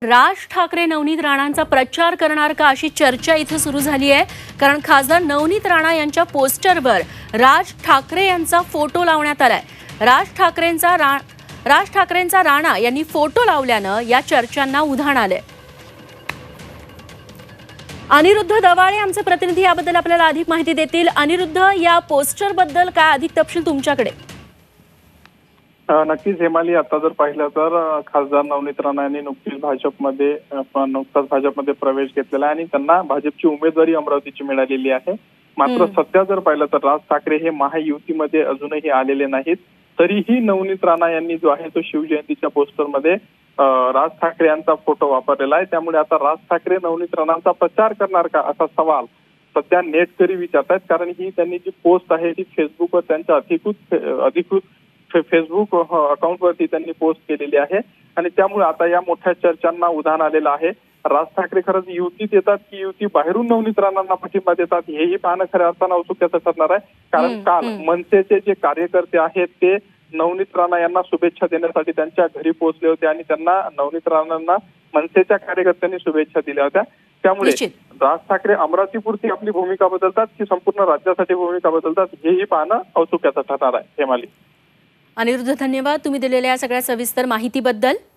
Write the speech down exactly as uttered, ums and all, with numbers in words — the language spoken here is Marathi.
राज ठाकरे नवनीत राणांचा प्रचार करणार का अशी चर्चा इथे सुरू झाली आहे। कारण खासदार नवनीत राणा यांच्या पोस्टरवर राज ठाकरे यांचा फोटो लावण्यात आलाय। राज ठाकरेंचा रा राज ठाकरेंचा राणा यांनी फोटो लावल्यानं या चर्चांना उधाण आले। अनिरुद्ध दवाळे आमचे प्रतिनिधी याबद्दल आपल्याला अधिक माहिती देतील। अनिरुद्ध, या पोस्टर बद्दल काय अधिक तपशील तुमच्याकडे? नक्कीच हेमाली, आता जर पाहिलं तर खासदार नवनीत राणा यांनी नुकतीच भाजपमध्ये नुकताच भाजपमध्ये प्रवेश घेतलेला आहे आणि त्यांना भाजपची उमेदवारी अमरावतीची मिळालेली आहे। मात्र सध्या जर पाहिलं तर राज ठाकरे हे महायुतीमध्ये अजूनही आलेले नाहीत। तरीही नवनीत राणा यांनी जो आहे तो शिवजयंतीच्या पोस्टरमध्ये राज ठाकरे यांचा फोटो वापरलेला आहे। त्यामुळे आता राज ठाकरे नवनीत राणांचा प्रचार करणार का असा सवाल सध्या नेटकरी विचारतात। कारण ही त्यांनी जी पोस्ट आहे ती फेसबुकवर त्यांच्या अधिकृत अधिकृत फेसबुक अकाउंटवरती त्यांनी पोस्ट केलेली आहे आणि त्यामुळे आता या मोठ्या चर्चांना उधाण आलेलं आहे। राज ठाकरे खरंच युतीत येतात की युती बाहेरून नवनीत राणांना पाठिंबा देतात हेही पाहणं खऱ्या अर्थानं औत्सुक्याचं ठरणार आहे। कारण काल मनसेचे जे कार्यकर्ते आहेत ते नवनीत राणा यांना शुभेच्छा देण्यासाठी त्यांच्या घरी पोहोचले होते आणि त्यांना नवनीत राणांना मनसेच्या कार्यकर्त्यांनी शुभेच्छा दिल्या होत्या। त्यामुळे राज ठाकरे अमरावतीपुरती आपली भूमिका बदलतात की संपूर्ण राज्यासाठी भूमिका बदलतात हेही पाहणं औत्सुक्याचं ठरणार आहे। हेमाली, अनिरुद्ध, धन्यवाद तुम्ही दिलेल्या या सगळ्या सविस्तर माहितीबद्दल।